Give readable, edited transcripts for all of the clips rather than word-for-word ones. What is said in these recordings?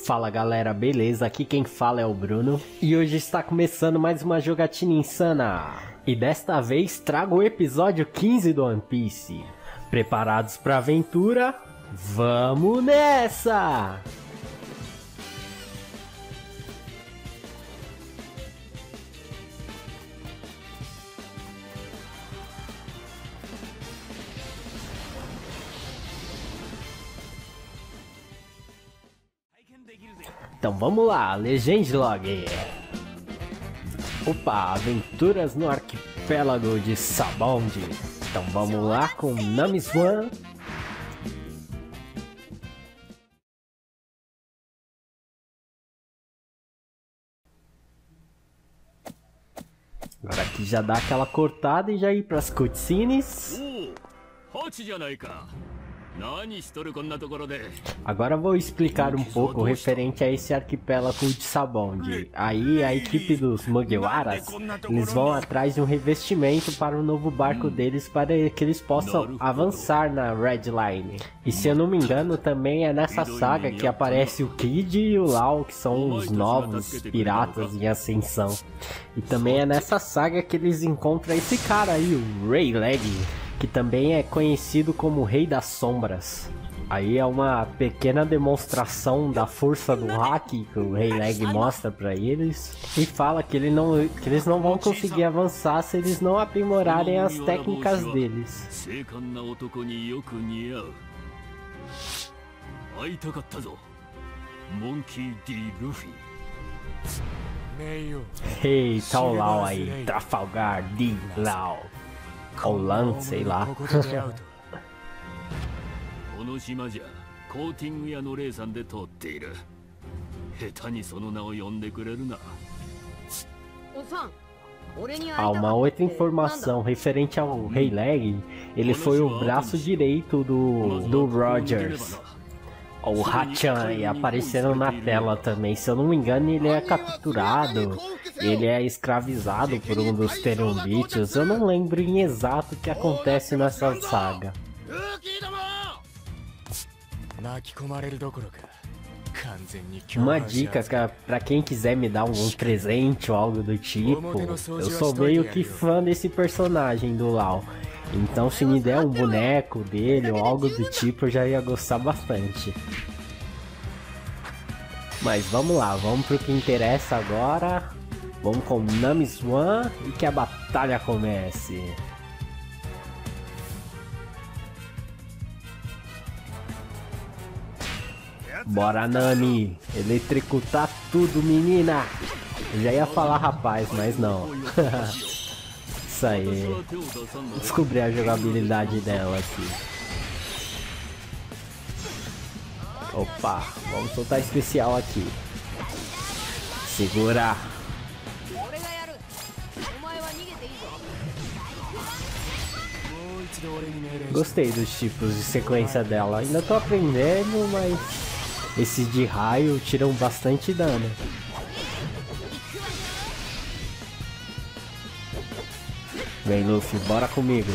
Fala galera, beleza? Aqui quem fala é o Bruno e hoje está começando mais uma jogatina insana. E desta vez trago o episódio 15 do One Piece. Preparados para a aventura? Vamos nessa! Então vamos lá, Legend Log. Opa, aventuras no arquipélago de Sabaody. Então vamos lá com Nami Swan. Agora aqui já dá aquela cortada e já ir para as cutscenes. Agora vou explicar um pouco referente a esse arquipélago de Sabaody. Aí a equipe dos Mugiwaras, eles vão atrás de um revestimento para o novo barco deles para que eles possam avançar na Red Line. E se eu não me engano também é nessa saga que aparece o Kid e o Law, que são os novos piratas em ascensão. E também é nessa saga que eles encontram esse cara aí, o Rayleigh, que também é conhecido como o Rei das Sombras. Aí é uma pequena demonstração da força do hack que o Rayleigh mostra para eles e fala que eles não vão conseguir avançar se eles não aprimorarem as técnicas deles. Eita, o Law aí, Trafalgar D. Law. Ou Lan, sei lá. Uma outra informação referente ao Rayleigh, ele foi o braço direito do Rogers. O Hachan aparecendo na tela também. Se eu não me engano, ele é capturado, ele é escravizado por um dos Terumbitios. Eu não lembro em exato o que acontece nessa saga. Uma dica para quem quiser me dar algum presente ou algo do tipo, eu sou meio que fã desse personagem do Law. Então se me der um boneco dele ou algo do tipo, eu já ia gostar bastante. Mas vamos lá, vamos pro que interessa agora. Vamos com Nami Swan e que a batalha comece. Bora, Nami, eletricutar tudo, menina. Eu já ia falar rapaz, mas não. Isso aí. Descobri a jogabilidade dela aqui. Opa, vamos soltar especial aqui. Segura. Gostei dos tipos de sequência dela. Ainda tô aprendendo, mas esses de raio tiram bastante dano. Vem, Luffy, bora comigo.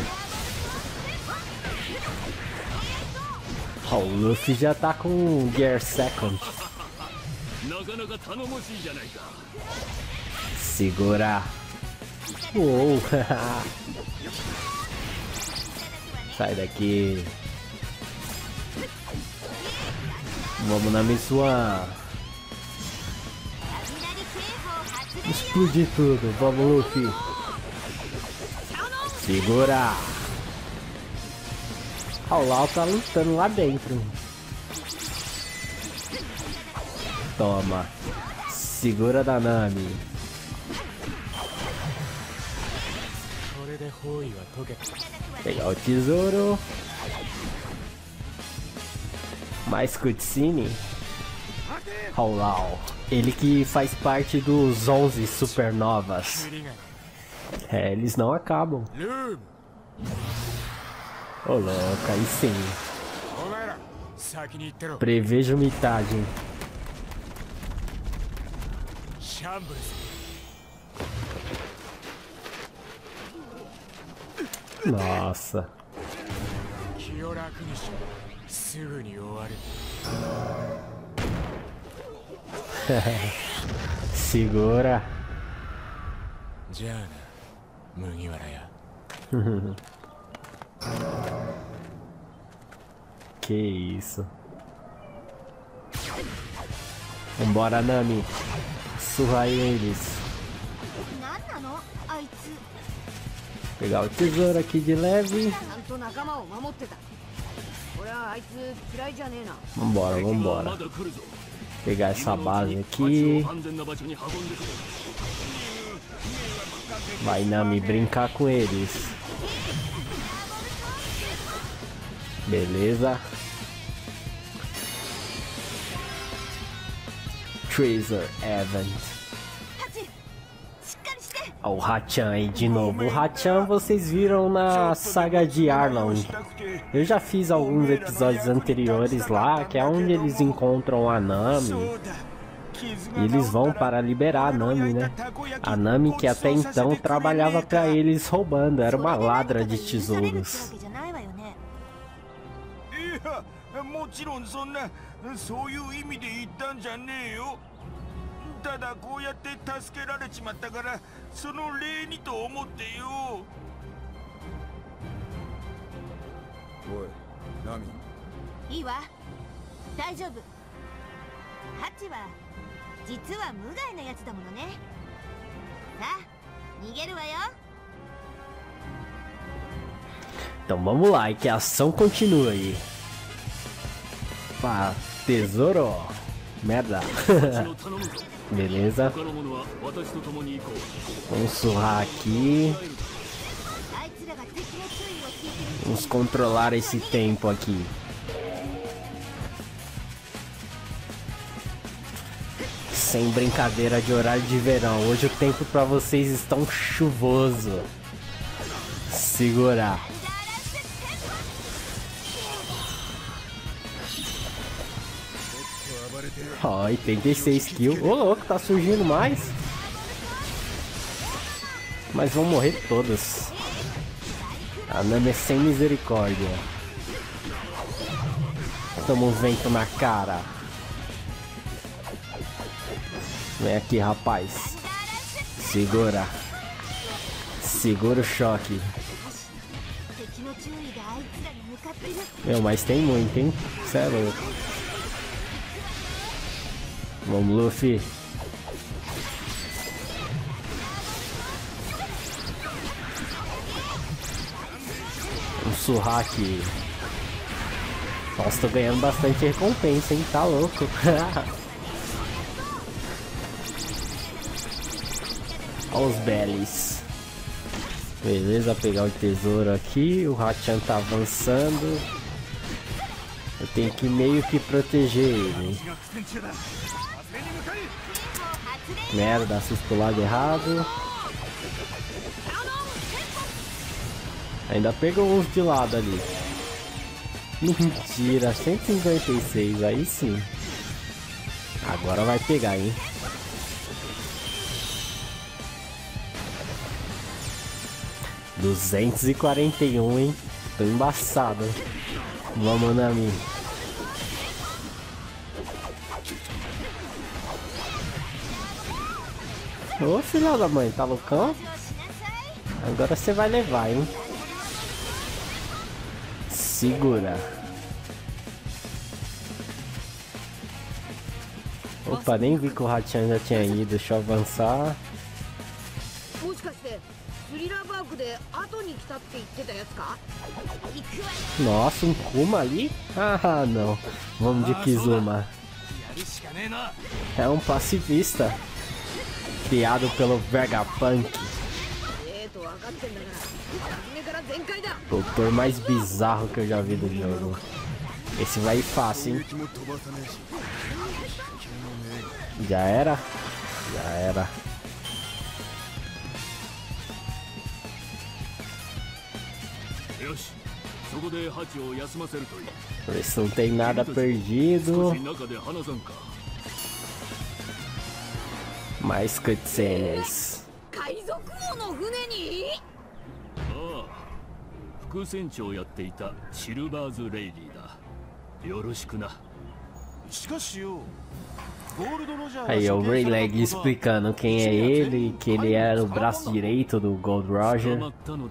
O Luffy já tá com o Gear Second. Segura. Uou. Sai daqui. Vamos na Swan. Explodir tudo. Vamos, Luffy. Segura! O Law tá lutando lá dentro. Toma. Segura da Nami. Pegar o tesouro. Mais cutscene. O Law. Ele que faz parte dos 11 supernovas. É, eles não acabam. Ô louco, aí sim. Prevejo mitagem. Nossa. Segura. Que isso. Vambora, Nami. Surra eles. Pegar o tesouro aqui de leve. Vambora, vambora. Pegar essa base aqui. Vai, Nami, brincar com eles. Beleza. Treasure Event. Ó, o Hachan aí de novo. O Hachan vocês viram na saga de Arlong. Eu já fiz alguns episódios anteriores lá, que é onde eles encontram a Nami. E eles vão para liberar a Nami, né? A Nami que até então trabalhava para eles roubando, era uma ladra de tesouros. もちろんそんなそういう意味で言ったんじゃねえよ。ただこうやって助けられちまったからその礼にと思ってよ。おい、ナミ。いいわ。大丈夫。ハチは実は無害なやつだものね。さあ、逃げるわよ。 Então vamos lá, e que a ação continue aí. Pá, tesouro. Merda. Beleza. Vamos surrar aqui. Vamos controlar esse tempo aqui. Sem brincadeira de horário de verão. Hoje o tempo pra vocês está chuvoso. Segurar. Ó, 86 kills. Ô, louco, tá surgindo mais. Mas vão morrer todas. A Nami é sem misericórdia. Toma um vento na cara. Vem aqui, rapaz. Segura. Segura o choque. Meu, mas tem muito, hein? Cê é louco. Vamos, Luffy. Vamos surrar aqui. Nossa, tô ganhando bastante recompensa, hein? Tá louco. Olha os Bellies. Beleza, pegar o tesouro aqui. O Hachan tá avançando. Eu tenho que meio que proteger ele. Merda, assisto pro lado errado. Ainda pegou uns de lado ali. Mentira, 156, aí sim. Agora vai pegar, hein? $241, hein? Tô embaçado. Vamos, Nami. Ô, filha da mãe, tá loucão? Agora você vai levar, hein? Segura. Opa, nem vi que o Hachan já tinha ido. Deixa eu avançar. Nossa, um Kuma ali? Ah, não. Vamos de Kizuma. É um pacifista. Criado pelo Vegapunk. Doutor mais bizarro que eu já vi do jogo. Esse vai ir fácil, hein? Já era? Já era. Ver se não tem nada perdido. Mais cutscenes. 副船長をやっていたシルバーズ・レイリーだ。よろしくな。しかしよ、 Aí o Rayleigh explicando quem é ele, que ele era o braço direito do Gold Roger.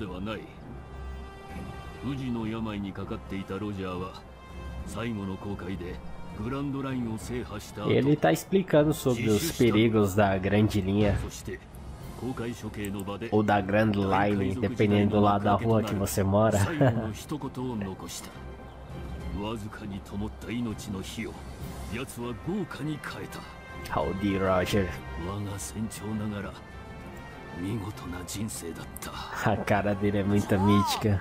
Ele tá explicando sobre os perigos da grande linha ou da Grand Line, dependendo do lado da rua que você mora. Howdy, Roger. A cara dele é muito mítica.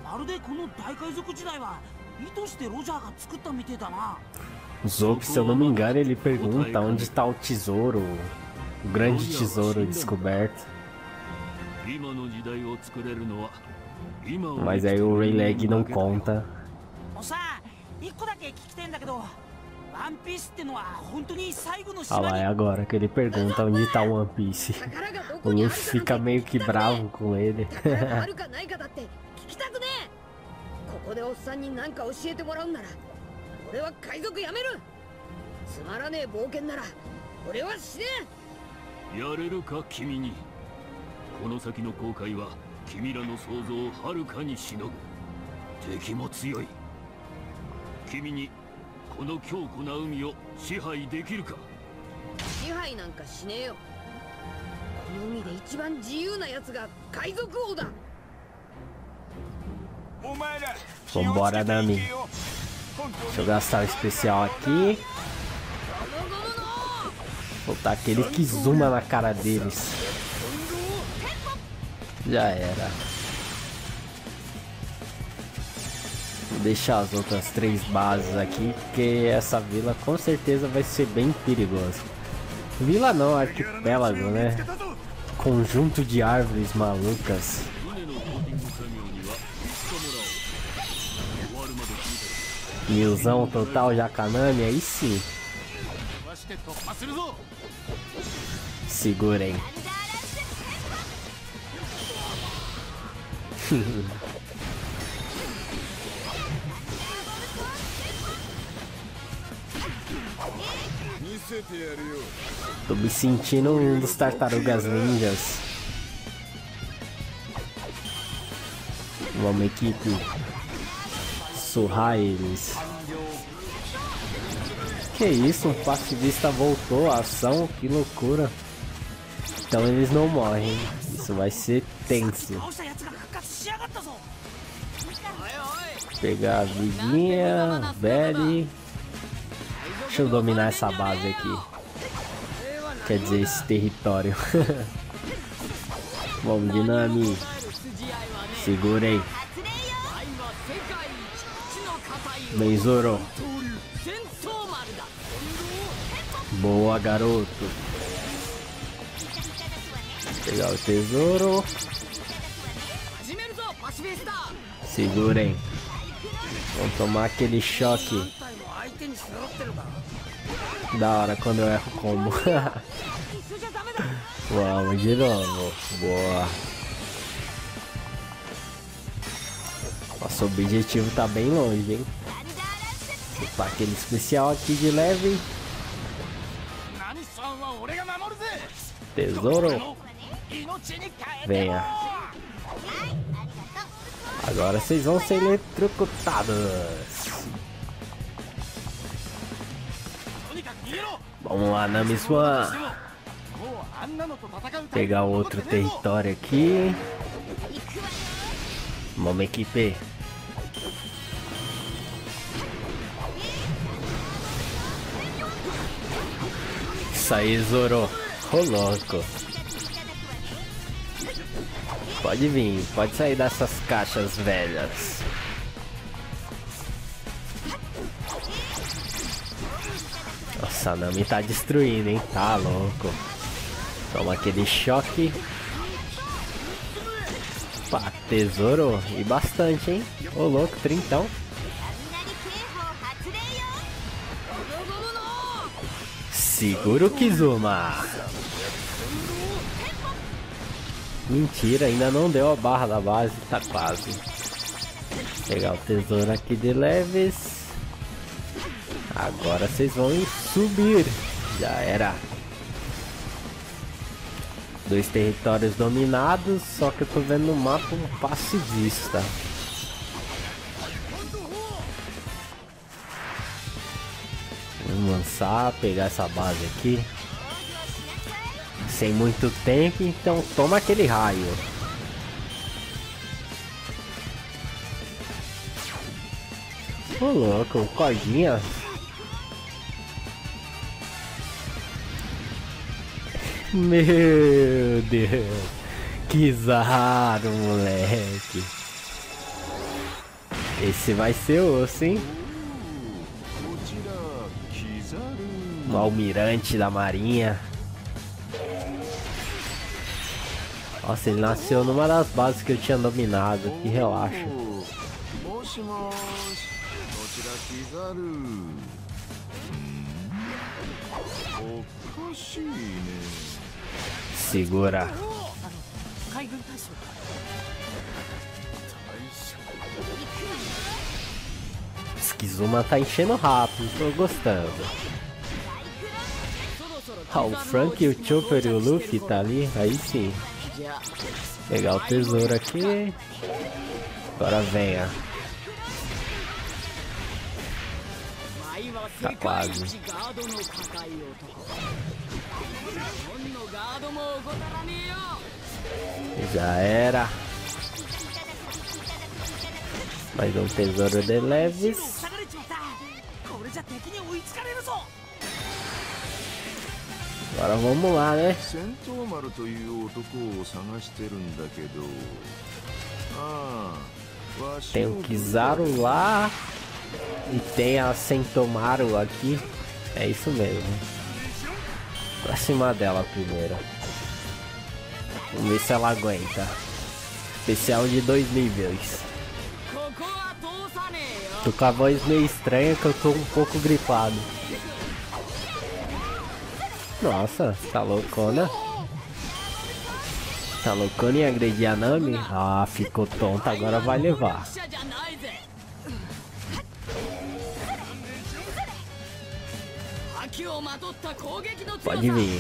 Zop, se eu não me engano, ele pergunta onde está o tesouro, o grande tesouro descoberto. Mas aí o Rayleigh não conta. Ah lá, é agora que ele pergunta onde está o One Piece. O Luffy fica meio que bravo com ele. Vambora, Nami. Deixa eu gastar o especial aqui. Botar aquele Kizuma na cara deles. Já era. Vou deixar as outras 3 bases aqui, porque essa vila com certeza vai ser bem perigosa. Vila não, arquipélago, né? Conjunto de árvores malucas. Milzão total Jacanami, aí sim. Segurem. Tô me sentindo um dos tartarugas ninjas. Uma equipe surrar eles. Que isso, um pacifista voltou à ação, que loucura. Então eles não morrem, isso vai ser tenso. Pegar a vidinha, Belly. Deixa eu dominar essa base aqui. Quer dizer, esse território. Vamos, Dinami. Segura aí. Bem, Zoro. Boa, garoto. Pegar o tesouro. Segurem. Vamos tomar aquele choque. Da hora quando eu erro como. Vamos de novo. Boa. Nosso objetivo tá bem longe, hein? Opa, aquele especial aqui de leve. Tesouro. Venha. Agora vocês vão ser eletrocutados. Vamos lá, Nami-swan. Pegar outro território aqui. Vamos, equipe. Isso aí, Zoro. Ô, louco. Pode vir, pode sair dessas caixas velhas. Nossa, a Nami tá destruindo, hein? Tá louco. Toma aquele choque. Pá, tesouro e bastante, hein? Ô, louco, trintão. Segura o Kizuma. Mentira, ainda não deu a barra da base, tá quase. Pegar o tesouro aqui de leves. Agora vocês vão subir. Já era. 2 territórios dominados, só que eu tô vendo no mapa um pacifista. Vamos lançar, pegar essa base aqui. Sem muito tempo, então toma aquele raio. Ô louco, cordinha. Meu Deus, que zarado, moleque. Esse vai ser osso, hein? O almirante da marinha. Nossa, ele nasceu numa das bases que eu tinha dominado. Que relaxa. Segura. Kizuma tá enchendo rápido, tô gostando. Ah, o Frank, o Chopper e o Luffy tá ali, aí sim. Pegar o tesouro aqui. Agora venha. Tá quase. Já era. Mais um tesouro de leves. Agora vamos lá, né? Tem o Kizaru lá. E tem a Sentomaru aqui. É isso mesmo. Pra cima dela primeiro. Vamos ver se ela aguenta. Especial de 2 níveis. Tô com a voz meio estranha que eu tô um pouco gripado. Nossa, tá loucona? Tá loucona em agredir a Nami? Ah, ficou tonta, agora vai levar. Pode vir.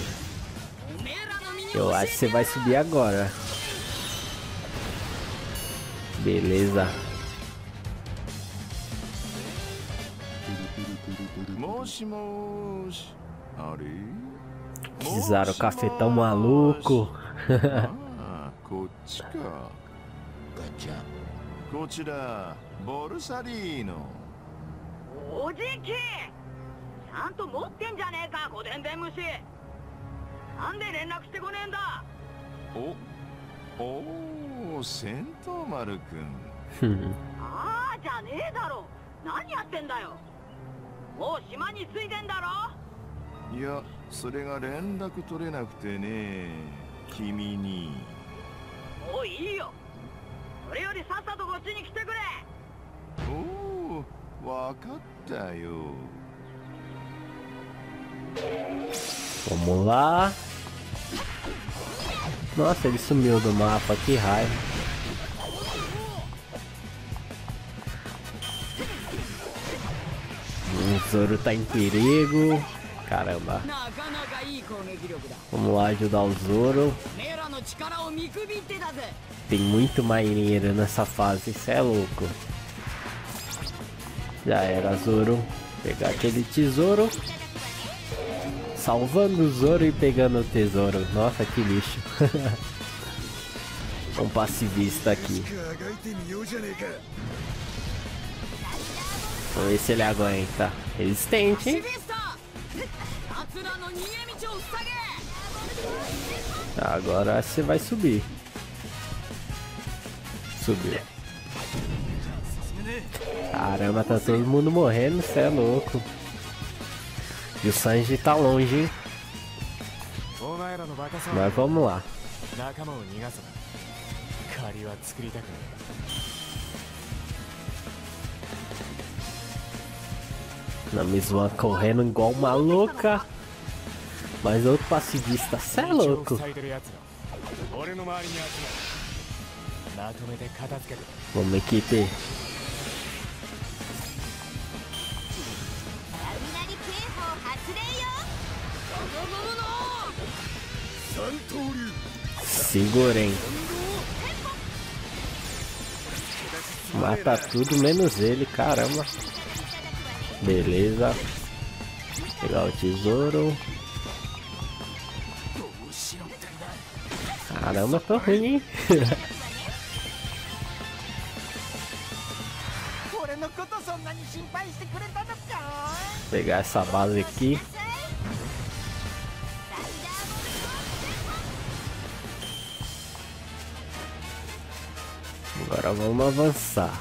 Eu acho que você vai subir agora. Beleza. Kizaru, cafetão maluco. Vamos lá. Nossa, ele sumiu do mapa, que raiva. O Zoro tá em perigo. Caramba. Vamos lá ajudar o Zoro. Tem muito marinheiro nessa fase, isso é louco. Já era, Zoro. Pegar aquele tesouro. Salvando o Zoro e pegando o tesouro. Nossa, que lixo. Um pacifista aqui. Vamos ver se ele aguenta. Resistente, hein? Agora você vai subir. Subiu. Caramba, tá todo mundo morrendo, cê é louco. E o Sanji tá longe, hein? Mas vamos lá. Namizuan correndo igual maluca. Mas outro pacifista, cê é louco. Vamos, equipe. Segurem. Mata tudo menos ele, caramba. Beleza. Pegar o tesouro. Caramba, tô ruim, hein? Pegar essa base aqui. Agora vamos avançar.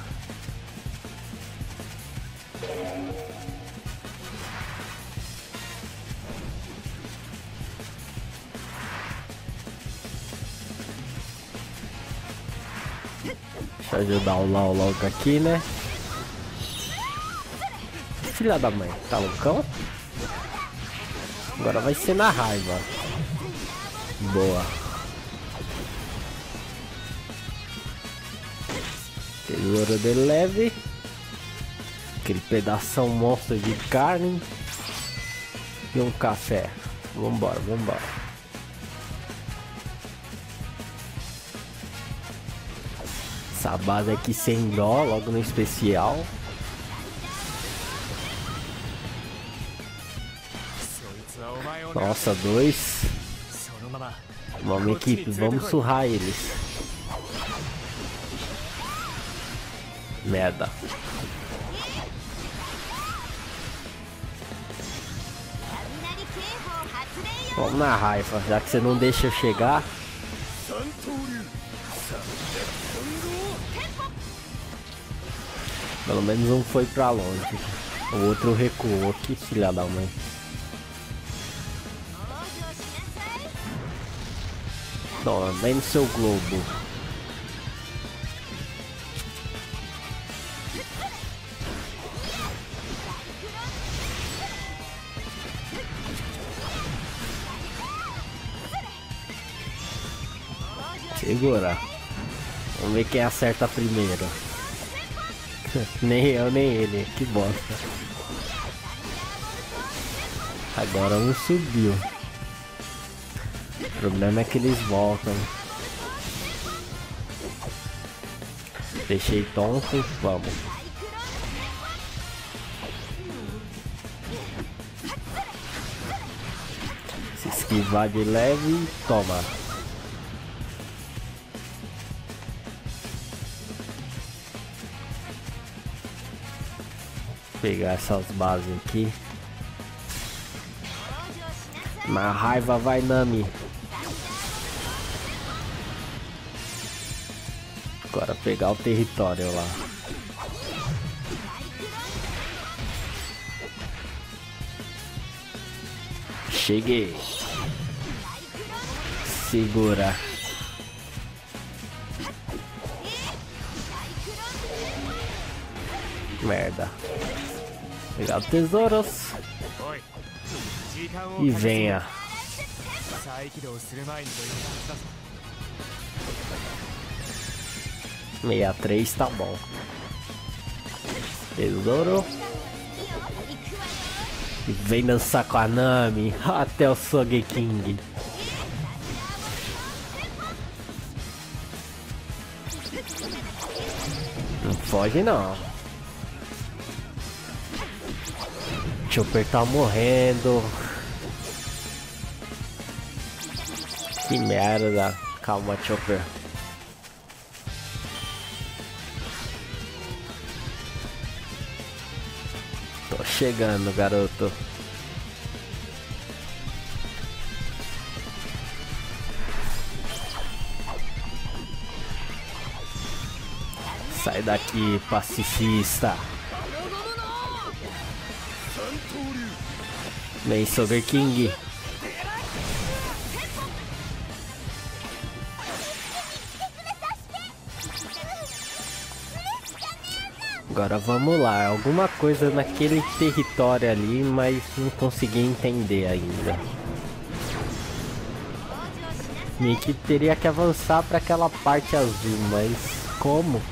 Deixa eu ajudar o Lau logo aqui, né? Filha da mãe, tá loucão? Agora vai ser na raiva. Boa. Tesouro de leve. Aquele pedação monstro de carne. E um café. Vambora, vambora. Essa base aqui sem dó, logo no especial. Nossa, 2. Vamos, equipe, vamos surrar eles. Merda. Vamos na raiva, já que você não deixa eu chegar. Pelo menos um foi pra longe. O outro recuou, que filha da mãe. Toma, vem no seu globo. Segura. Vamos ver quem acerta primeiro. Nem eu, nem ele. Que bosta. Agora um subiu. O problema é que eles voltam. Deixei tonto. Vamos. Se esquivar de leve. Toma. Pegar essas bases aqui. Na raiva vai, Nami. Agora pegar o território lá. Cheguei. Segura. Merda. Pegar os tesouros. E venha. 63 tá bom. Tesouro. E vem dançar com a Nami até o Sogeking. Não foge não. Chopper tá morrendo. Que merda. Calma, Chopper. Tô chegando, garoto. Sai daqui, pacifista. Vem, Sogeking. Agora vamos lá, alguma coisa naquele território ali, mas não consegui entender ainda. Minha equipe teria que avançar para aquela parte azul, mas como?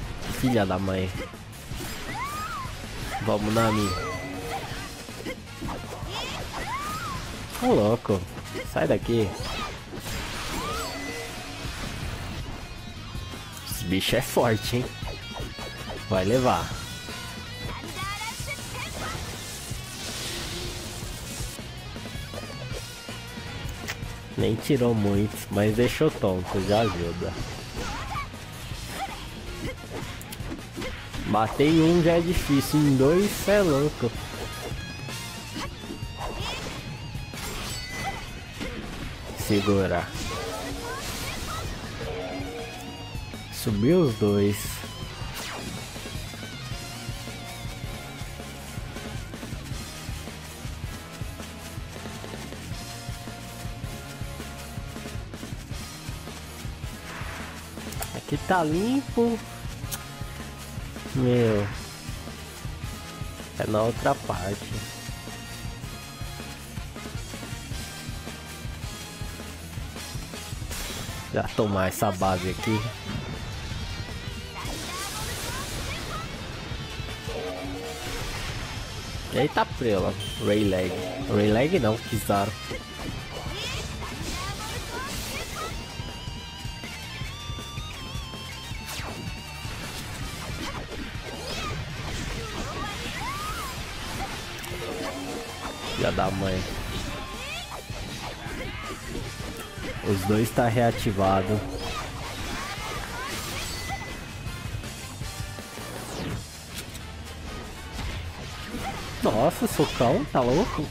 Filha da mãe. Vamos, Nami. Ô louco, sai daqui. Esse bicho é forte, hein? Vai levar. Nem tirou muito, mas deixou tonto, já ajuda. Bater em um já é difícil, em dois cê é louco. Segura. Subiu os dois. Aqui tá limpo. Meu. É na outra parte. Já tomar essa base aqui. Eita prela. Rayleigh. Rayleigh não, Kizaru. Já da mãe. Os dois tá reativado. Nossa, socão, tá louco?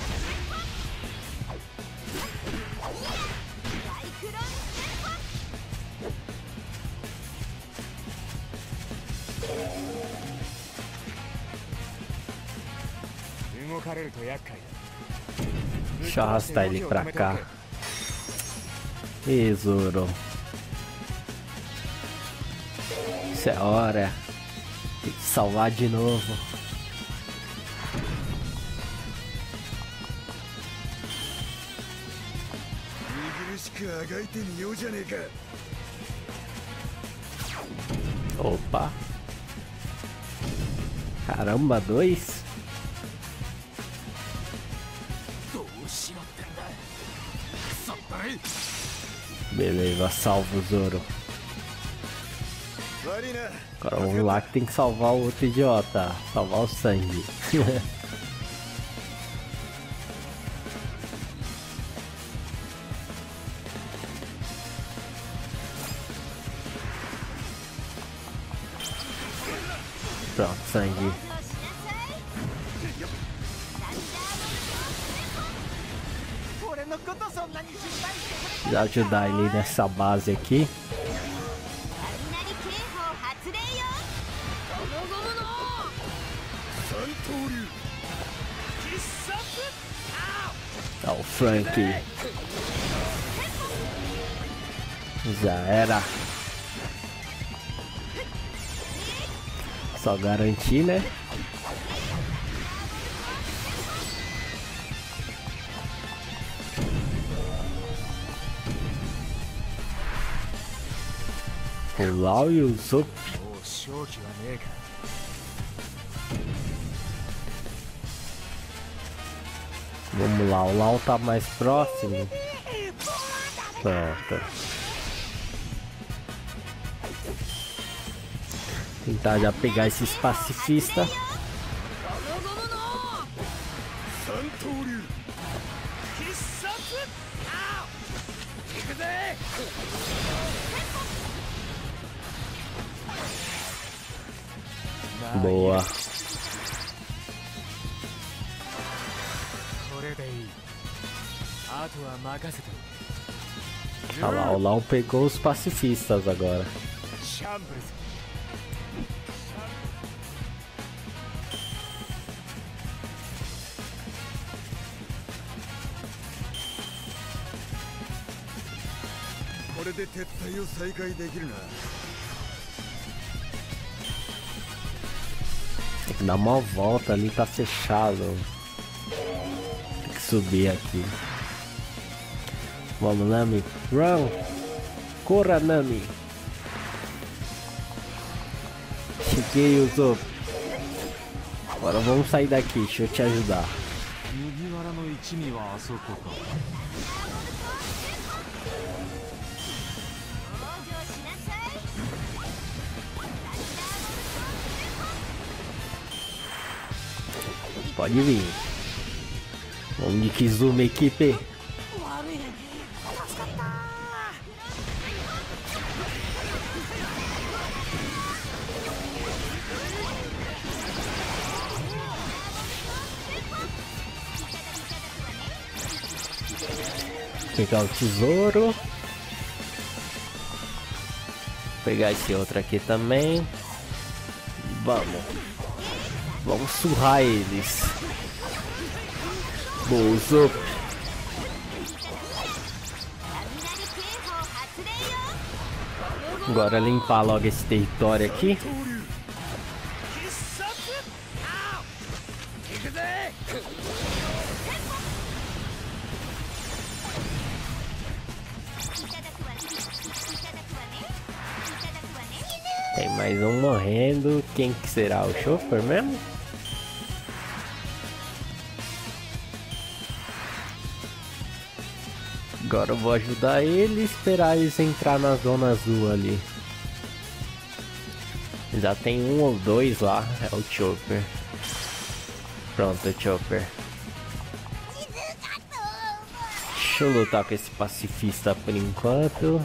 Deixa eu arrastar ele pra cá. E Zoro. Isso é hora. Tem que salvar de novo. Opa. Caramba, dois? Beleza, salva o Zoro. Agora vamos lá que tem que salvar o outro idiota. Salvar o Sanji. Pronto, Sanji. Precisa ajudar ele nessa base aqui. Tá o Frank. Já era. Só garantir, né? O Lau e o Zop. Vamos lá, o Lau tá mais próximo. Pronto. Tentar já pegar esses pacifistas. Boa. Olha lá, o Lau pegou os pacifistas agora. Tem que dar uma volta ali, tá fechado. Tem que subir aqui. Vamos, Nami. Run! Corra, Nami! Cheguei, Usopp. Agora vamos sair daqui, deixa eu te ajudar. Pode vir. Vamos de Kizuma, equipe. Pegar o tesouro. Pegar esse outro aqui também. Vamos surrar eles. Bozo. Agora limpar logo esse território aqui. Tem mais um morrendo. Quem que será? O Chopper mesmo? Agora eu vou ajudar ele e esperar eles entrar na zona azul ali. Já tem um ou dois lá. É o Chopper. Pronto, o Chopper. Deixa eu lutar com esse pacifista por enquanto.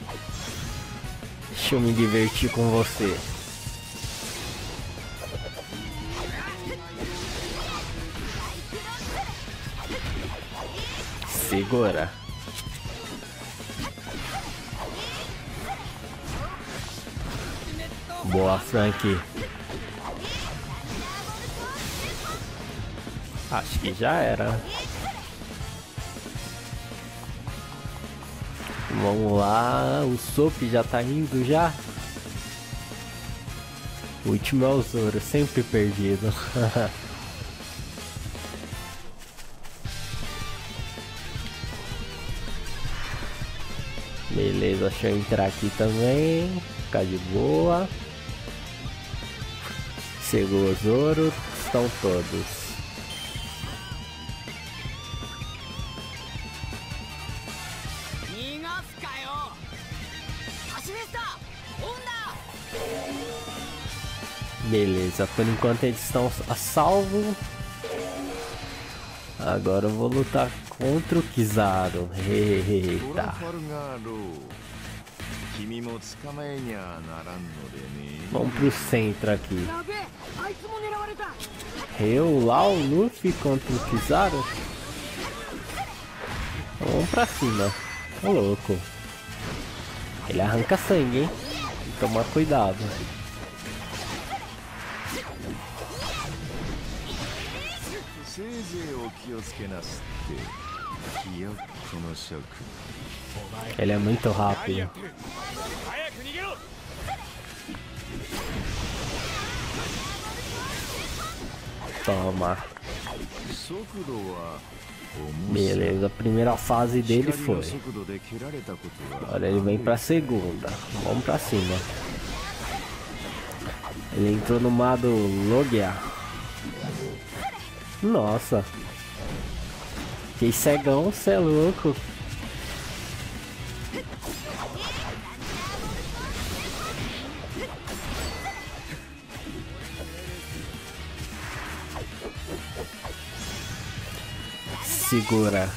Deixa eu me divertir com você. Segura. Boa, Frank. Acho que já era. Vamos lá, o Sop já tá indo já. O último é o Zoro, sempre perdido. Beleza, deixa eu entrar aqui também. Ficar de boa. Chegou o Zoro, estão todos. Beleza, por enquanto eles estão a salvo. Agora eu vou lutar contra o Kizaru. Eita. Vamos pro centro aqui. Eu, lá, o Luffy contra o Kizaru. Vamos pra cima. Ô louco. Ele arranca sangue, hein? Toma cuidado. Ele é muito rápido. Toma. Beleza, a primeira fase dele foi. Agora ele vem pra segunda. Vamos pra cima. Ele entrou no modo Logia. Nossa. Que cegão, cê é louco. Segura.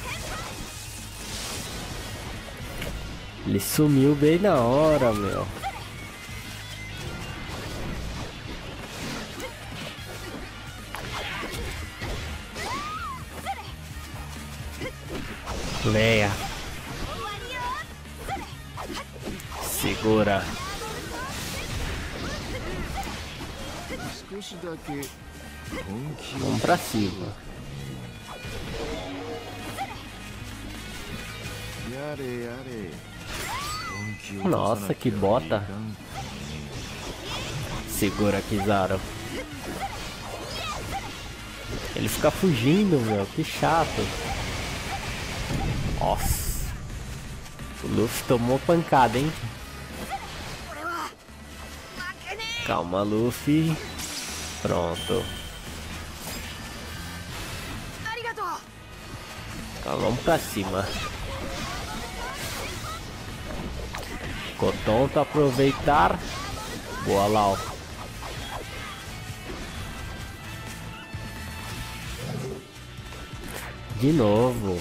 Ele sumiu bem na hora, meu. Venha. Segura. Vamos pra cima. Nossa, que bota. Segura, Kizaru. Ele fica fugindo, meu. Que chato. Nossa. O Luffy tomou pancada, hein? Calma, Luffy. Pronto. Então vamos pra cima. Ficou tonto aproveitar. Boa, Lau. De novo.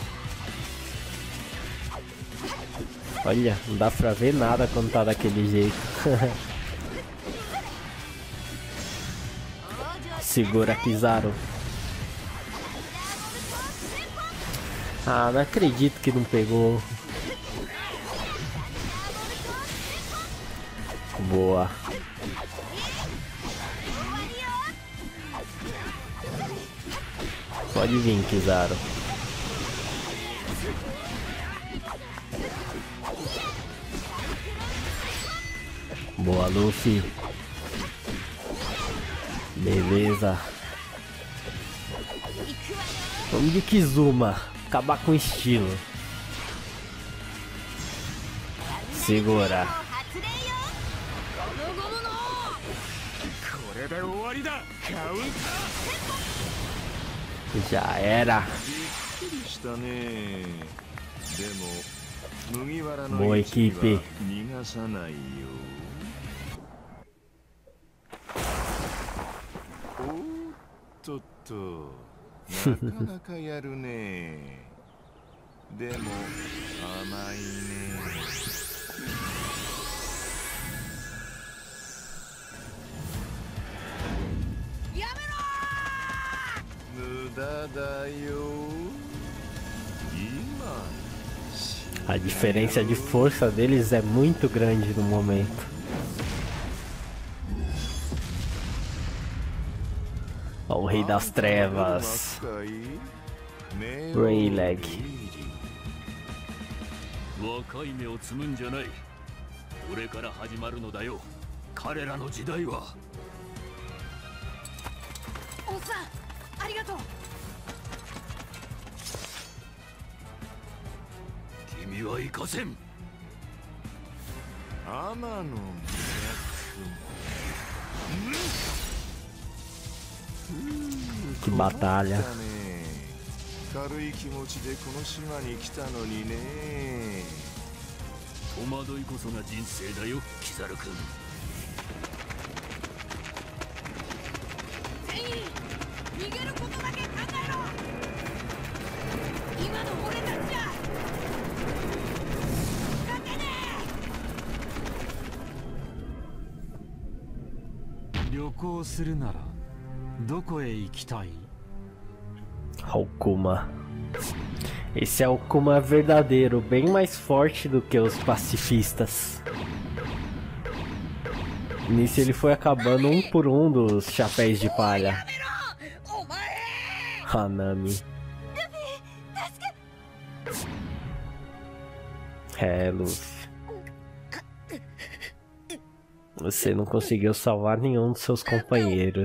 Olha, não dá pra ver nada quando tá daquele jeito. Segura, Kizaru. Ah, não acredito que não pegou. Boa. Pode vir, Kizaru. Boa, Luffy. Beleza. Vamos de Kizuma. Acabar com estilo. Segura. Já era. Boa, equipe. A diferença de força deles é muito grande no momento. O Rei das Trevas, Rayleigh. Que batalha. Kuma. Esse é o Kuma verdadeiro, bem mais forte do que os pacifistas. Nisso ele foi acabando um por um dos chapéus de palha. Hanami. É, Luffy. Você não conseguiu salvar nenhum dos seus companheiros.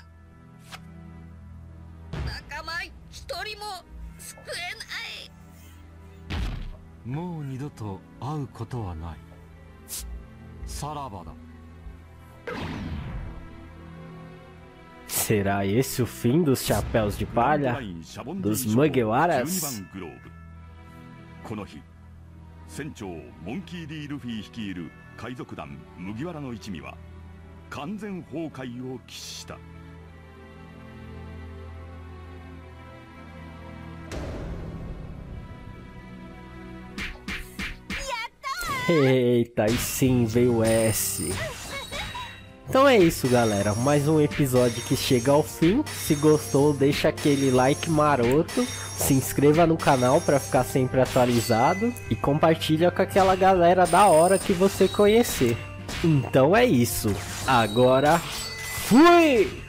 Será esse o fim dos chapéus de palha? Dos Mugiwaras? 船長モンキー D. ルフィ率いる海賊団麦わらの一味は完全崩壊を喫した。 Eita, e sim, veio o S. Então é isso, galera, mais um episódio que chega ao fim. Se gostou, deixa aquele like maroto, se inscreva no canal para ficar sempre atualizado e compartilha com aquela galera da hora que você conhecer. Então é isso, agora fui!